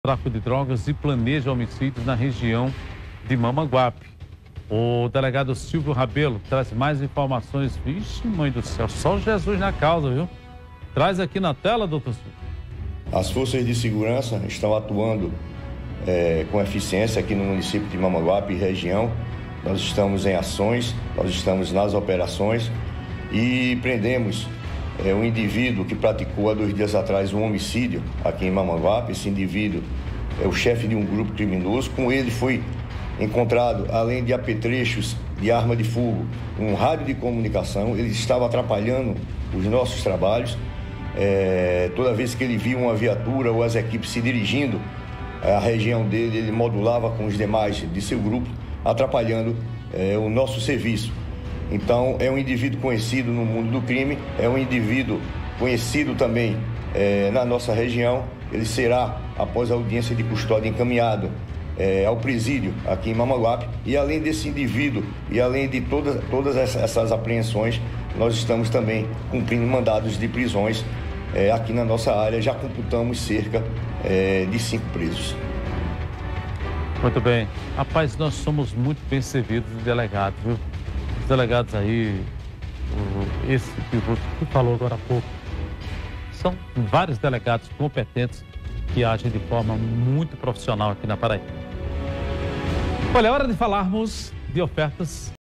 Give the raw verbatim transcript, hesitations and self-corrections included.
Tráfico de drogas e planeja homicídios na região de Mamanguape. O delegado Silvio Rabelo traz mais informações. Vixe, mãe do céu, só Jesus na causa, viu? Traz aqui na tela, doutor Silvio. As forças de segurança estão atuando é, com eficiência aqui no município de Mamanguape e região. Nós estamos em ações, nós estamos nas operações e prendemos é, um indivíduo que praticou há dois dias atrás um homicídio aqui em Mamanguape. Esse indivíduo é o chefe de um grupo criminoso. Com ele foi encontrado, além de apetrechos de arma de fogo, um rádio de comunicação. Ele estava atrapalhando os nossos trabalhos. É, toda vez que ele via uma viatura ou as equipes se dirigindo à região dele, ele modulava com os demais de seu grupo, atrapalhando é, o nosso serviço. Então, é um indivíduo conhecido no mundo do crime, é um indivíduo conhecido também é, na nossa região. Ele será, após a audiência de custódia, encaminhado é, ao presídio aqui em Mamanguape. E além desse indivíduo e além de todas, todas essas apreensões, nós estamos também cumprindo mandados de prisões é, aqui na nossa área. Já computamos cerca é, de cinco presos. Muito bem. Rapaz, nós somos muito bem servidos de delegados, viu? Os delegados aí, o, esse que você falou agora há pouco, são vários delegados competentes que agem de forma muito profissional aqui na Paraíba. Olha, é hora de falarmos de ofertas